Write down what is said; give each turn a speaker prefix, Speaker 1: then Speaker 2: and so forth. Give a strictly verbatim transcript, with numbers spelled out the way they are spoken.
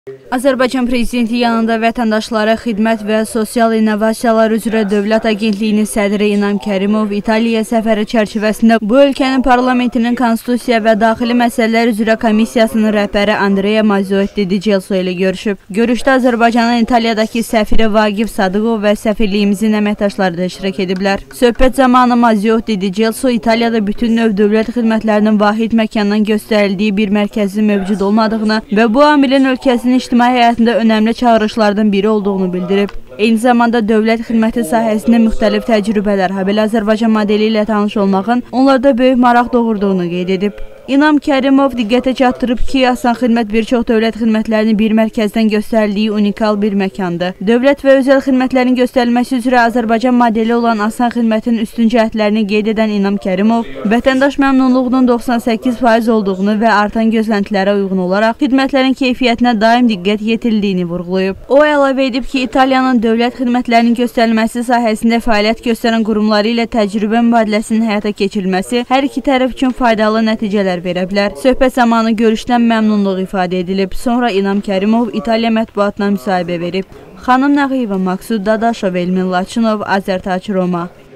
Speaker 1: Azərbaycan Prezidenti yanında vətəndaşlara xidmət və sosial innovasiyalar üzrə Dövlət Agentliyinin sədri İnam Kərimov İtaliya səfəri çərçivəsində bu ölkənin parlamentinin konstitusiya və daxili məsələlər üzrə komissiyasının rəhbəri Andrea Mazzotti Di Gelso ilə görüşüb. Görüşdə Azərbaycanın İtaliyadakı səfiri Vagif Sadıqov və səfirliyimizin əməkdaşları da iştirak ediblər. Söhbət zamanı Mazzotti Di Gelso İtaliyada bütün növ dövlət xidmətlərinin vahid məkandan göstərildiyi bir mərkəzin mövcud olmadığını və bu amilin ölkəsinin ictimai həyatında önəmli çağırışlardan biri olduğunu bildirib. Eyni zamanda dövlət xidməti sahəsində müxtəlif təcrübələr, habelə Azərbaycan modeli ilə tanış olmağın onlarda böyük maraq doğurduğunu qeyd edib. İnam Kərimov diqqətə çatdırıb ki, Asan Xidmət bir çox dövlət xidmətlərinin bir mərkəzdən göstərildiyi unikal bir məkandır. Dövlət və özəl xidmətlərin göstərilməsi üzrə Azərbaycan modeli olan Asan Xidmətin üstün cəhətlərini qeyd edən İnam Kərimov, vətəndaş məmnunluğunun doxsan səkkiz faiz olduğunu və artan gözləntilərə uyğun olaraq xidmətlərin keyfiyyətinə daim diqqət yetirildiyini vurğulayıb. O əlavə edib ki, İtaliyanın dövlət xidmətlərinin göstərilməsi sahəsində fəaliyyət göstərən qurumları ilə təcrübə mübadiləsinin həyata keçirilməsi hər iki tərəf üçün faydalı nəticələr verə bilər. Söhbət zamanı görüşdən məmnunluq ifadə edilib. Sonra İnam Kərimov İtaliya mətbuatına müsahibə verib. Xanım Nağıyeva, Maksud Dadaşov, Elmin Laçınov, Azərtac, Roma.